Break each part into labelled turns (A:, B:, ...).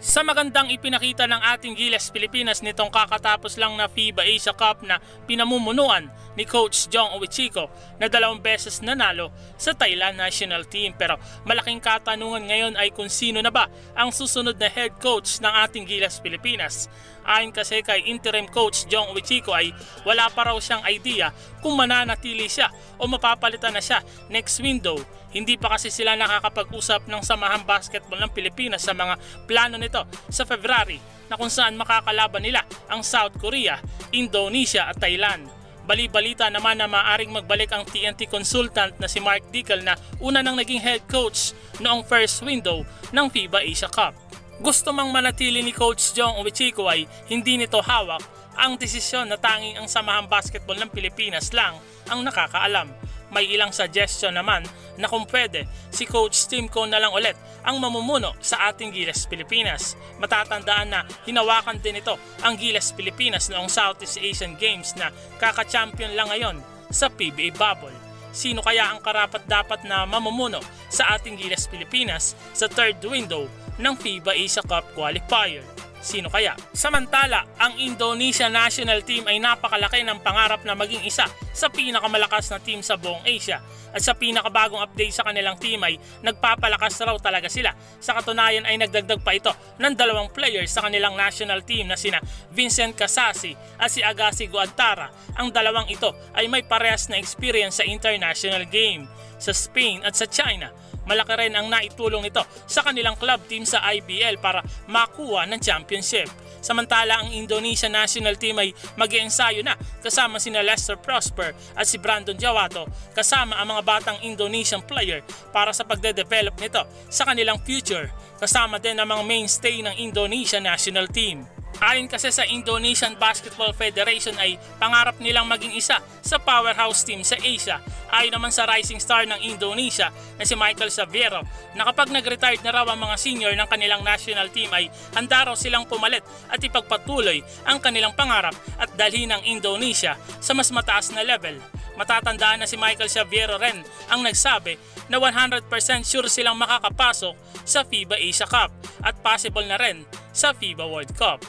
A: Sa magandang ipinakita ng ating Gilas Pilipinas nitong kakatapos lang na FIBA Asia Cup na pinamumunuan ni Coach Jong Uichico na 2 beses nanalo sa Thailand National Team. Pero malaking katanungan ngayon ay kung sino na ba ang susunod na head coach ng ating Gilas Pilipinas. Ayon kasi kay interim coach Jong Uichico ay wala pa raw siyang idea kung mananatili siya o mapapalitan na siya next window. Hindi pa kasi sila nakakapag-usap ng Samahang Basketball ng Pilipinas sa mga plano nito sa February na kung saan makakalaban nila ang South Korea, Indonesia at Thailand. Bali-balita naman na maaring magbalik ang TNT consultant na si Mark Dickel na una nang naging head coach noong first window ng FIBA Asia Cup. Gusto mang manatili ni Coach Jong Uichico ay hindi nito hawak ang desisyon na tanging ang Samahang Basketball ng Pilipinas lang ang nakakaalam. May ilang suggestion naman na kung pwede, si Coach Tim Cone na lang ulit ang mamumuno sa ating Gilas Pilipinas. Matatandaan na hinawakan din ito ang Gilas Pilipinas noong Southeast Asian Games na kaka-champion lang ngayon sa PBA Bubble. Sino kaya ang karapat-dapat na mamumuno sa ating Gilas Pilipinas sa third window ng FIBA Asia Cup qualifier? Sino kaya? Samantala, ang Indonesia National Team ay napakalaki ng pangarap na maging isa sa pinakamalakas na team sa buong Asia. At sa pinakabagong update sa kanilang team ay nagpapalakas raw talaga sila. Sa katunayan ay nagdagdag pa ito ng 2 players sa kanilang national team na sina Vincent Casasi at si Agassi Guantara. Ang dalawang ito ay may parehas na experience sa international game sa Spain at sa China. Malaki rin ang naitulong nito sa kanilang club team sa IBL para makuha ng championship. Samantala ang Indonesia National Team ay mag-iensayo na kasama sina Lester Prosper at si Brandon Jawato kasama ang mga batang Indonesian player para sa pagde-develop nito sa kanilang future. Kasama din ang mga mainstay ng Indonesia National Team. Ayon kasi sa Indonesian Basketball Federation ay pangarap nilang maging isa sa powerhouse team sa Asia. Ayon naman sa rising star ng Indonesia na si Michael Xaviero na kapag nag-retired na raw ang mga senior ng kanilang national team ay handa raw silang pumalit at ipagpatuloy ang kanilang pangarap at dalhin ang Indonesia sa mas mataas na level. Matatandaan na si Michael Xaviero rin ang nagsabi na 100% sure silang makakapasok sa FIBA Asia Cup at possible na rin sa FIBA World Cup.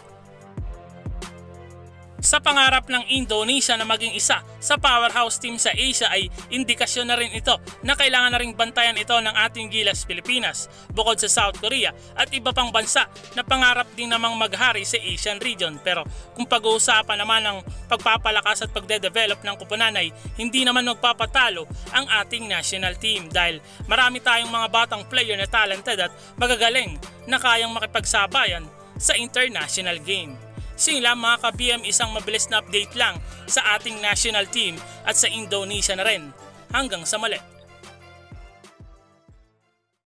A: Sa pangarap ng Indonesia na maging isa sa powerhouse team sa Asia ay indikasyon na rin ito na kailangan na ring bantayan ito ng ating Gilas Pilipinas bukod sa South Korea at iba pang bansa na pangarap din namang maghari sa Asian region. Pero kung pag-uusapan naman ng pagpapalakas at pagde-develop ng kupunan ay hindi naman magpapatalo ang ating national team dahil marami tayong mga batang player na talented at magagaling na kayang makipagsabayan sa international game. Sila mga ka-BM, isang mabilis na update lang sa ating national team at sa Indonesia na rin. Hanggang sa muli.